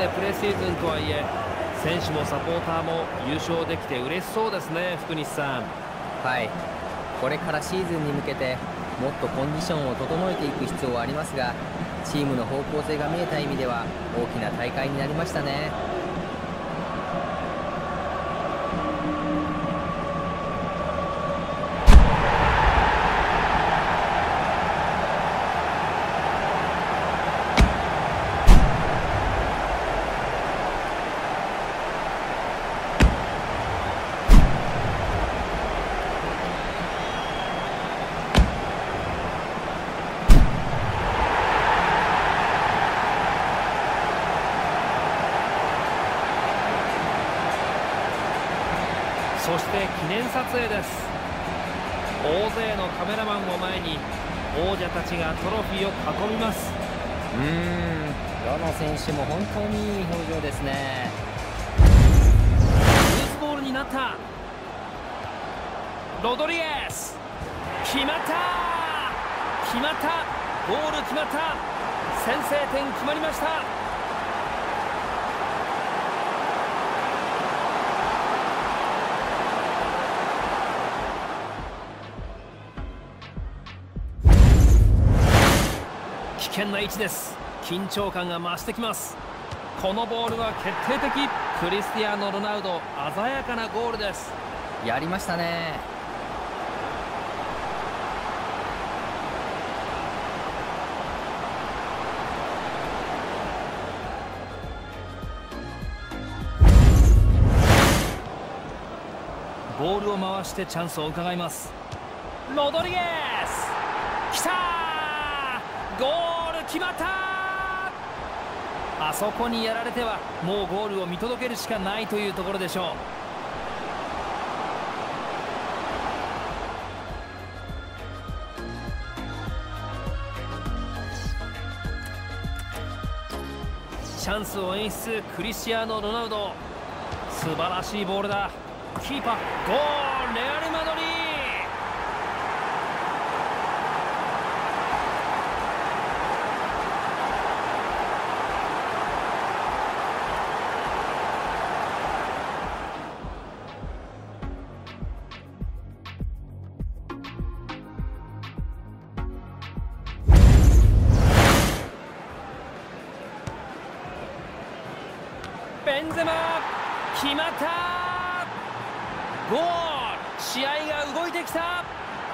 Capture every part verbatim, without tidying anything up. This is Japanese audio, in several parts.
でプレシーズンとはいえ、選手もサポーターも優勝できて嬉しそうですね、福西さん。 はい、これからシーズンに向けてもっとコンディションを整えていく必要はありますが、チームの方向性が見えた意味では大きな大会になりましたね。 そして記念撮影です。大勢のカメラマンを前に王者たちがトロフィーを囲みます。 うーん、どの選手も本当にいい表情ですね。 ルーズボールになった。ロドリゲス、決まった、決まった、ゴール決まった、先制点決まりました。危険な位置です。緊張感が増してきます。このボールは決定的。クリスティアーノ・ロナウド、鮮やかなゴールです。 やりましたね。 ボールを回してチャンスを伺います。ロドリゲス、きたー、ゴール決まった。あそこにやられてはもうゴールを見届けるしかないというところでしょう。チャンスを演出、クリスティアーノ・ロナウド、素晴らしいボールだ。キーパー、ゴール、レアル・マドリー。ベンゼマ、決まった。ゴール、試合が動いてきた。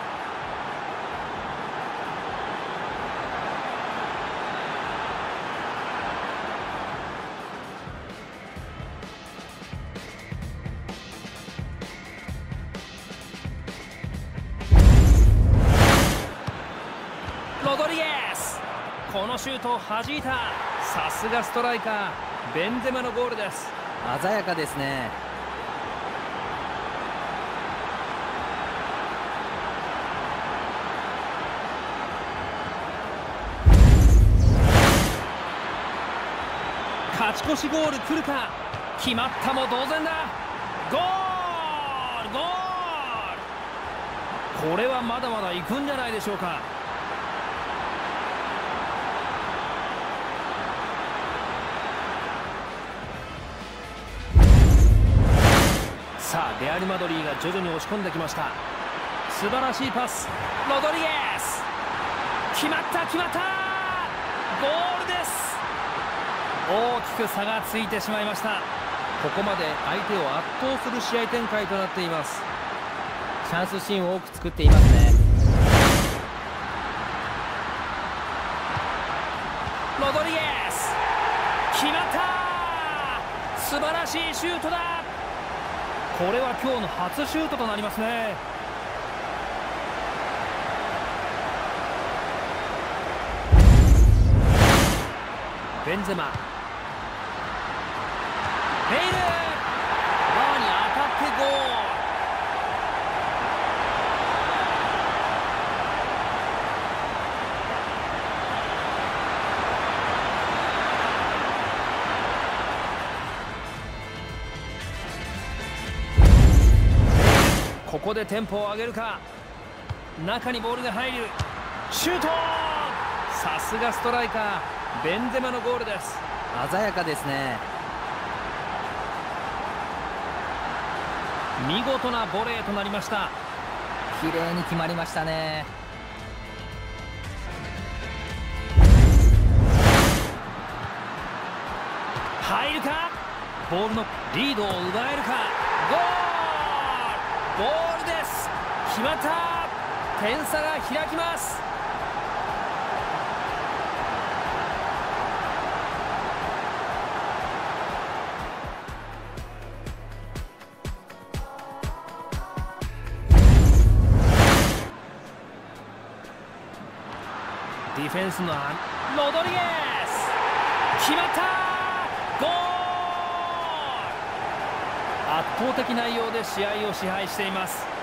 ロドリゲス、このシュートを弾いた。さすがストライカー、ベンゼマのゴールです。 鮮やかですね。 勝ち越しゴール来るか。決まったも同然だ。ゴール、ゴール。これはまだまだ行くんじゃないでしょうか。さあレアル・マドリーが徐々に押し込んできました。素晴らしいパス、ロドリゲス、決まった、決まった、ゴールです。大きく差がついてしまいました。ここまで相手を圧倒する試合展開となっています。 チャンスシーンを多く作っていますね。 ロドリゲス、決まった、素晴らしいシュートだ。これは今日の初シュートとなりますね。ベンゼマ、ベイル、バーに当たってゴール。ここでテンポを上げるか。中にボールが入る、シュート。さすがストライカー、ベンゼマのゴールです。 鮮やかですね。 見事なボレーとなりました。 綺麗に決まりましたね。 入るか。ボールのリードを奪えるか。ゴール、ゴールです。決まった。点差が開きます。ディフェンスのロドリゲス、決まった。ゴール。圧倒的内容で試合を支配しています。